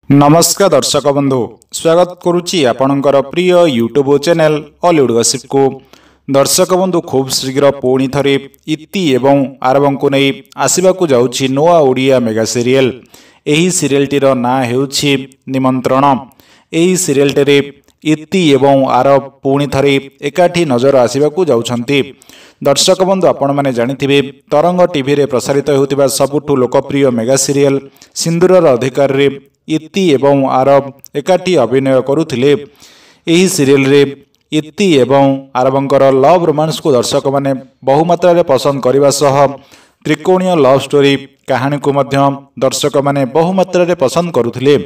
नमस्कार दर्शक बंधु स्वागत करुच्ची आपणकर प्रिय यूट्यूब चैनल हॉलीवुड गॉसिप को। दर्शक बंधु खूब शीघ्र पुणी थरे इति एवं आरव को नहीं आसवाक जाऊँगी नुआ ओडिया मेगा सीरियल। यही सीरियल टीर ना हेउछि निमंत्रण। यही सीरियल टे इति एवं आरव पुणी थरे एकाठी नजर आसवाक जाउछंती। दर्शक बंधु आपण मैंने जानिथिबे तरंग टीवी रे प्रसारित होउतिबा सबुठु लोकप्रिय मेगा सीरियल सिंदूरर अधिकार रे इति एवं आरव एकाठी अभिनय करुथिले। एही सीरियल रे इति एवं आरवंकर लव रोमांस को दर्शक माने बहुमात्रा रे पसंद करने सह त्रिकोणीय लव स्टोरी कहानी को मध्य दर्शक माने बहुमात्रा रे पसंद करुथिले।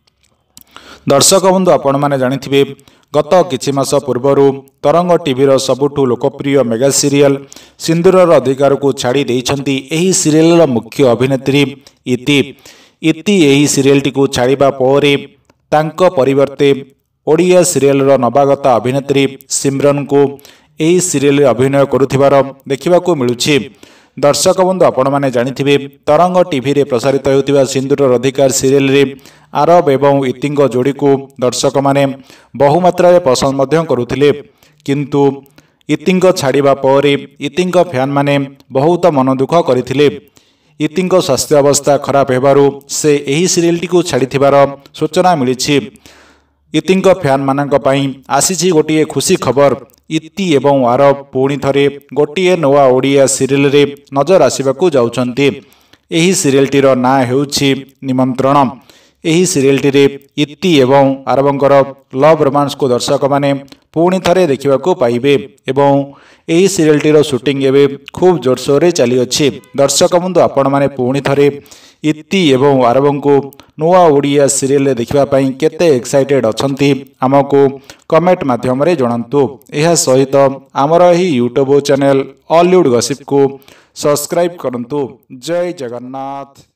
दर्शक बंधु आपण माने जानिथिबे गत किछि मास पूर्वरु तरंग टीवी रो सबुठु लोकप्रिय मेगा सीरियल सिंदूरर अधिकार को छाड़ी देइछंती एही सीरियल मुख्य अभिनेत्री इति। इति एही सीरियल टी को छाड़िबा परे तांको परिवर्ते ओडिया सीरियल रो नवागत अभिनेत्री सिमरन को एही सीरियल रे अभिनय करुथिबार देखिबाकू मिलुछि। दर्शक बंधु आपण माने जानिथिबे तरंग टीवी रे प्रसारित होउतिबा सिंदूरर अधिकार सीरियल रे आरव एवं इतिंग जोड़ी को दर्शक माने बहुमात्रा रे पसंद मध्य करुथिले। किंतु इतिंग छाड़िबा परे इतिंग फैन माने बहुत मन दुख करथिले। इतिंग स्वास्थ्य अवस्था खराब हेबारु से एही सीरियल टी को छाड़िथिबार सूचना मिलिछि। इतिंग फैन मानक पई आसीछि गोटिए खुशी खबर। इति एवं आरव पुणी थरे गोटिए नवा ओडिया सीरियल रे नजर आसवाकू जाउछंती। एही सीरियल टीर ना हेउछि निमंत्रण। एही सीरियल टी रे इति एवं आरवंकर लव रोमांस को दर्शक माने पुणी थरे देखिबाकू पाइबे एवं एही सीरियल टीर शूटिंग एबे खूब जोरसोर चली अछि। दर्शक बंधु आपण माने पुणी थरे इति एवं आरवं को नुआ ओडिया सीरियल देखिबा पई केते एक्साइटेड अछंती हमको कमेंट माध्यम रे जणांतु। एहा सहित हमर एही यूट्यूब चैनल हॉलीवुड गॉसिप को सब्सक्राइब करंतु। जय जगन्नाथ।